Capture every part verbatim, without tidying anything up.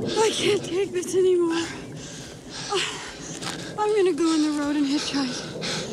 I can't take this anymore. I'm gonna go on the road and hitchhike.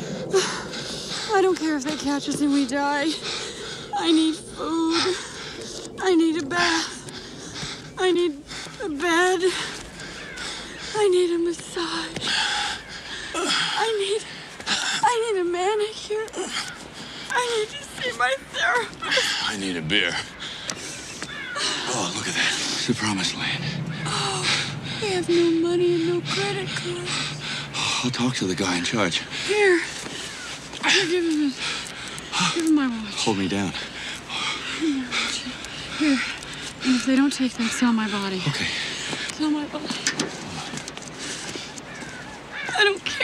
I don't care if they catch us and we die. I need food. I need a bath. I need a bed. I need a massage. I need... I need a manicure. I need to see my therapist. I need a beer. Oh, look at that. It's the promised land. Oh, we have no money and no credit card. I'll talk to the guy in charge. Here. Here, give him this. Give him my watch. Hold me down. Give him my watch. Here. And if they don't take them, sell my body. Okay. Sell my body. I don't care.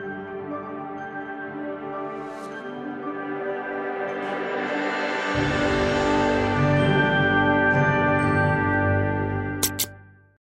you